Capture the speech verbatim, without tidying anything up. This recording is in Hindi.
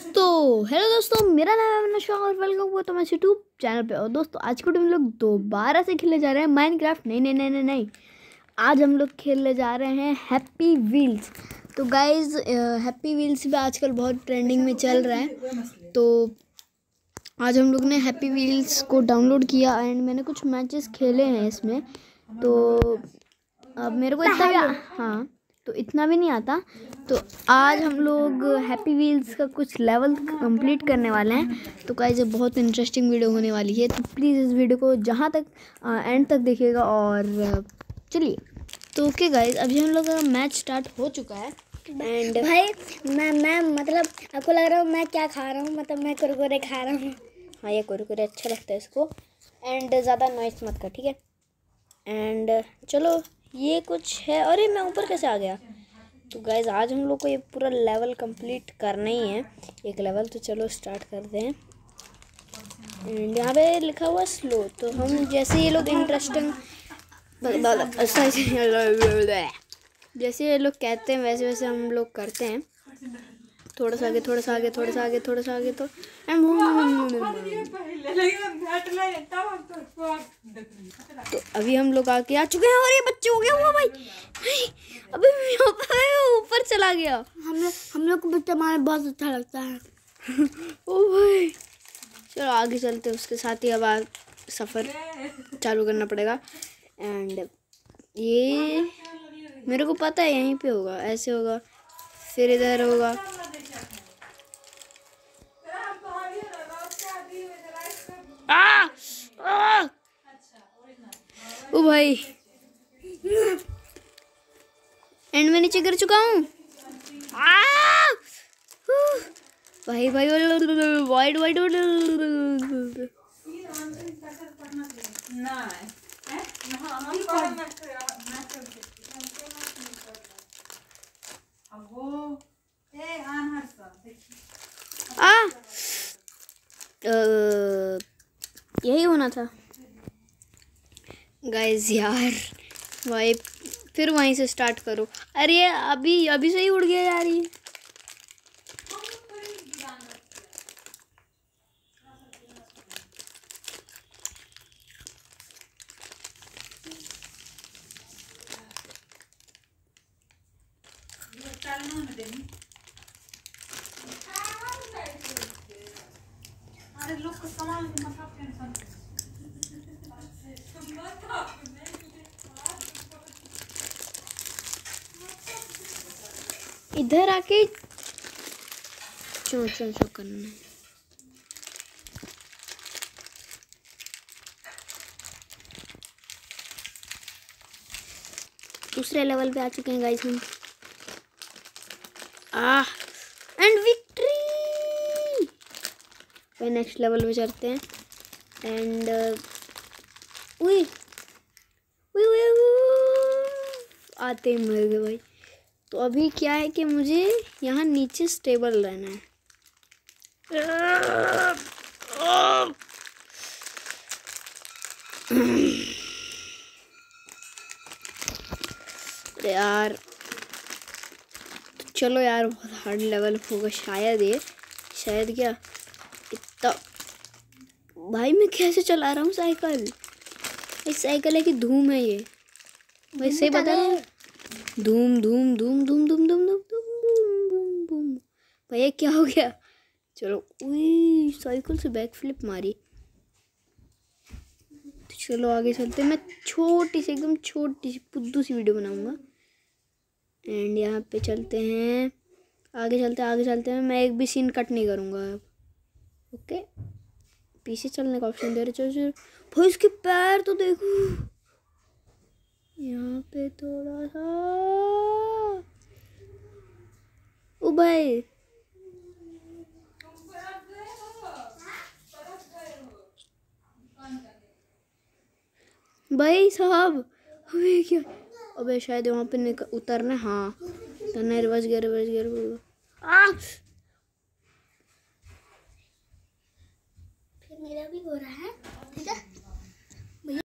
दोस्तों हेलो दोस्तों, मेरा नाम है अविनाश और वेलकम हुआ तुम्हारे यूट्यूब चैनल पे। और दोस्तों आज को हम लोग दोबारा से खेलने जा रहे हैं माइनक्राफ्ट। नहीं नहीं नहीं नहीं नहीं आज हम लोग खेलने जा रहे हैं हैप्पी व्हील्स। तो गाइज हैप्पी व्हील्स भी आजकल बहुत ट्रेंडिंग में चल रहा है। तो आज हम लोग ने हैप्पी व्हील्स को डाउनलोड किया एंड मैंने कुछ मैचेस खेले हैं इसमें। तो अब मेरे को इतना भी हाँ तो इतना भी नहीं आता। तो आज हम लोग हैप्पी व्हील्स का कुछ लेवल कंप्लीट करने वाले हैं। तो गाइस ये बहुत इंटरेस्टिंग वीडियो होने वाली है, तो प्लीज़ इस वीडियो को जहाँ तक एंड तक देखिएगा। और चलिए तो ओके गाइस, अभी हम लोग का मैच स्टार्ट हो चुका है। एंड भाई मैं मैं मतलब आपको लग रहा हूँ मैं क्या खा रहा हूँ, मतलब मैं कुरकुरे खा रहा हूँ। हाँ ये कुरकुरे अच्छा लगता है इसको। एंड ज़्यादा नॉइस मत कर, ठीक है। एंड चलो ये कुछ है। अरे मैं ऊपर कैसे आ गया। तो गाइज आज हम लोग को ये पूरा लेवल कंप्लीट करना ही है, एक लेवल। तो चलो स्टार्ट करते हैं। एंड यहाँ पे लिखा हुआ स्लो। तो हम जैसे ये लोग इंटरेस्टिंग जैसे ये लोग कहते हैं वैसे वैसे हम लोग करते हैं। थोड़ा सा आगे, थोड़ा सा आगे, थोड़ा सा आगे, थोड़ा सा आगे। तो तो अभी हम लोग आके आ चुके हैं और ये बच्चे हो गया हुआ भाई। अभी ऊपर चला गया। हम लोग हम लोग को बच्चा मारना बहुत अच्छा लगता है। ओ भाई चलो आगे चलते हैं। उसके साथ ही अब आ सफ़र चालू करना पड़ेगा। एंड ये मेरे को पता है यहीं पे होगा, ऐसे होगा, फिर इधर होगा। आ! आ! ओ भाई एंड मैं नीचे गिर चुका हूँ। भाई भाई वाइड वाइड आ यही होना था गाइस यार। भाई फिर वहीं से स्टार्ट करो। अरे अभी अभी से ही उड़ गया यार ये। इधर आके चो चो चो करना है। दूसरे लेवल पे आ चुके हैं गाइस हम। Ah and victory. भाई नेक्स्ट लेवल पे चलते हैं। एंड उई उई उई आते ही मर गए भाई। तो अभी क्या है कि मुझे यहाँ नीचे स्टेबल रहना है। यार तो चलो यार, बहुत हार्ड लेवल होगा शायद ये, शायद क्या इतना। भाई मैं कैसे चला रहा हूँ साइकिल। इस साइकिल है कि धूम है ये भाई, सही बता रहा हूँ। धूम धूम धूम धूम धूम धूम धूम धूम धूम धूम। भैया क्या हो गया। चलो उई साइकिल से बैक फ्लिप मारी। तो चलो आगे चलते। मैं छोटी सी एकदम छोटी सी पुद्दू सी वीडियो बनाऊंगा। एंड यहाँ पे चलते हैं, आगे चलते हैं, आगे चलते हैं। मैं एक भी सीन कट नहीं करूँगा अब। ओके पीछे चलने का ऑप्शन दे रहे। चलो चलो भाई इसके पैर तो देखो यहाँ पे थोड़ा सा। ओ भाई भाई साहब अबे क्या। अबे शायद वहाँ पे उतरना। हाँ उतरना। Reverse gear reverse gear. आ फिर मेरा भी हो रहा है, ठीक है।